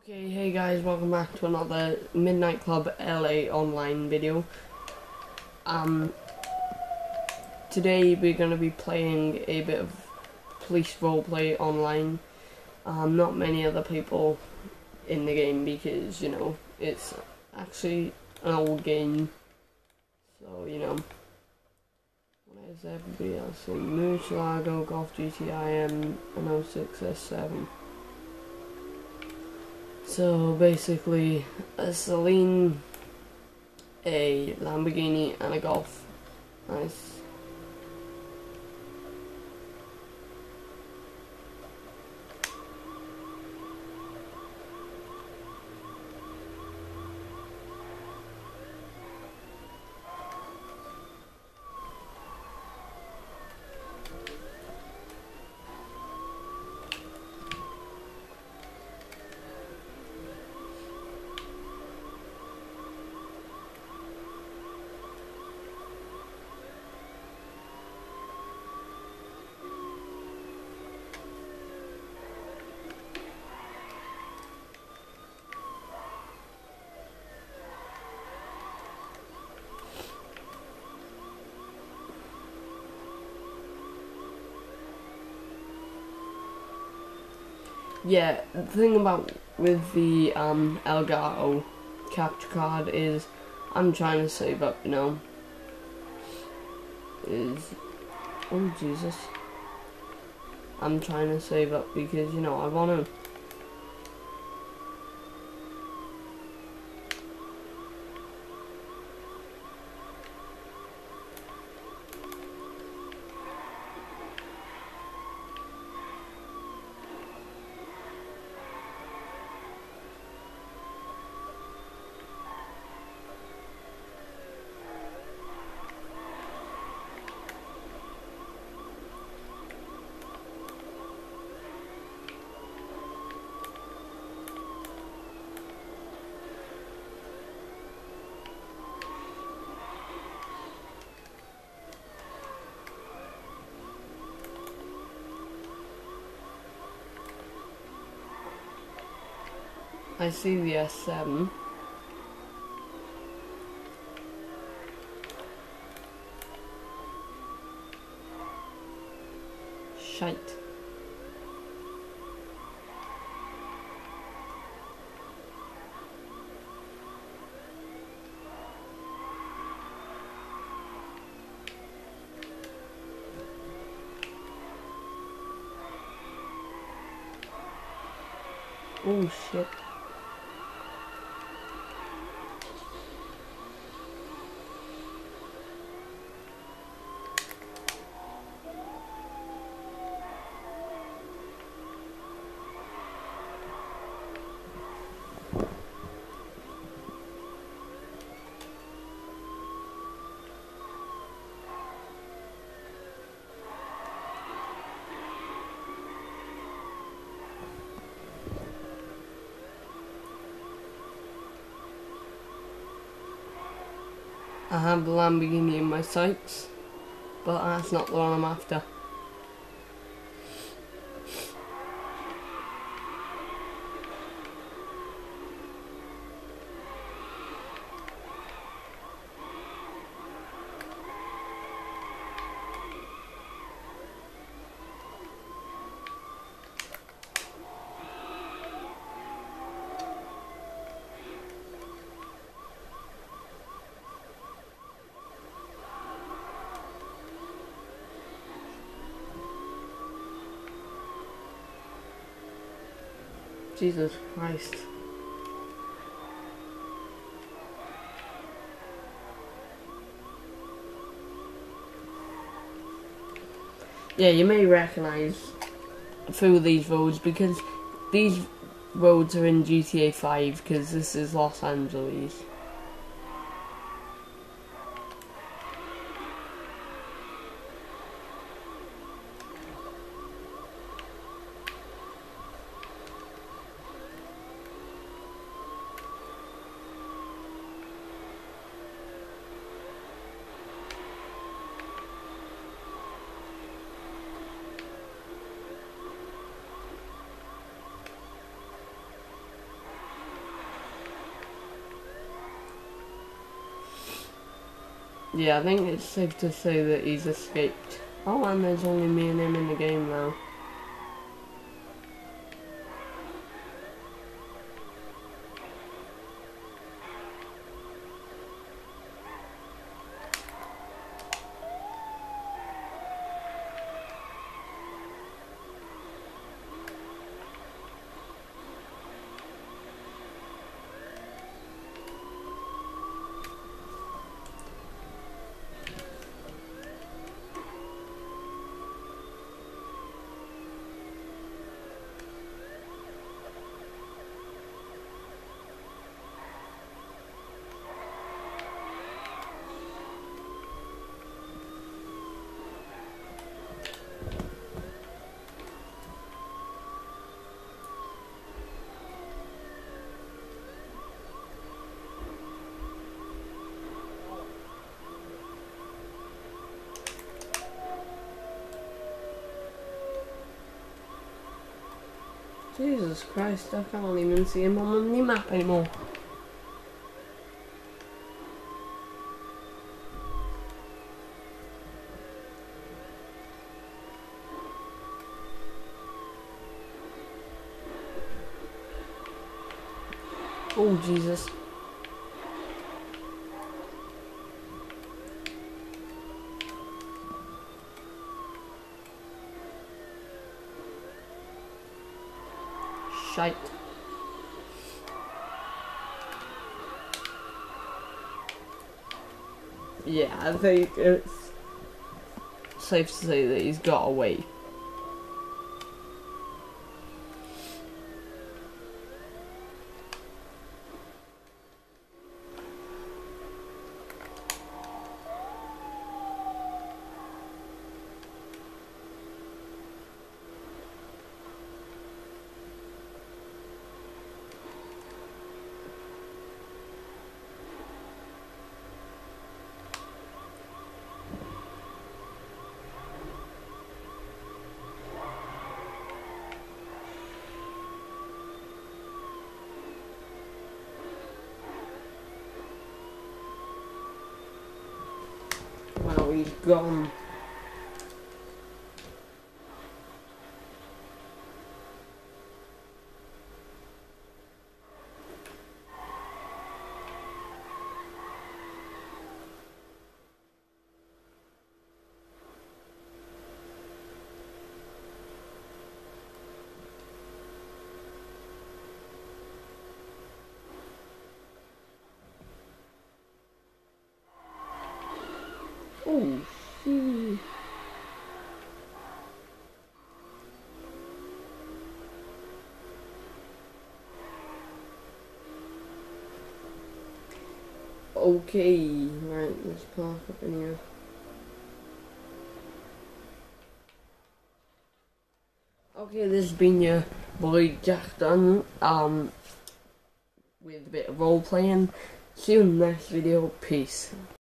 Okay, hey guys, welcome back to another Midnight Club LA online video. Today we're going to be playing a bit of police roleplay online. Not many other people in the game because, you know, it's actually an old game. So, you know, where's everybody else? So, Murcielago, Golf GTI, and an 06S7. So basically, a Celine, a Lamborghini, and a Golf. Nice. Yeah, the thing about with the Elgato capture card is I'm trying to save up, you know. Oh Jesus. I'm trying to save up because, you know, I want to. I see the S7. Shite. Oh shit. I have the Lamborghini in my sights, but that's not the one I'm after. Jesus Christ. Yeah, you may recognise through these roads because these roads are in GTA 5 because this is Los Angeles. Yeah, I think it's safe to say that he's escaped. Oh, and there's only me and him in the game now. Jesus Christ, I can't even see him on the mini-map anymore. Oh, Jesus. Shite. Yeah, I think it's safe to say that he's got away. Wow, he's gone. Oh, shoot. Okay, right, let's park up in here. Okay, this has been your boy Jack Dunn, with a bit of role playing. See you in the next video, peace.